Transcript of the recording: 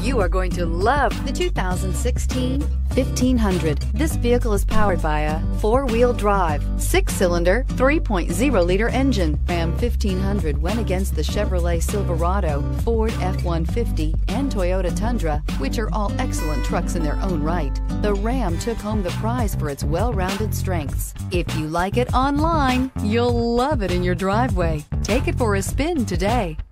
You are going to love the 2016 1500. This vehicle is powered by a 4-wheel drive, 6-cylinder, 3.0-liter engine. Ram 1500 went against the Chevrolet Silverado, Ford F-150, and Toyota Tundra, which are all excellent trucks in their own right. The Ram took home the prize for its well-rounded strengths. If you like it online, you'll love it in your driveway. Take it for a spin today.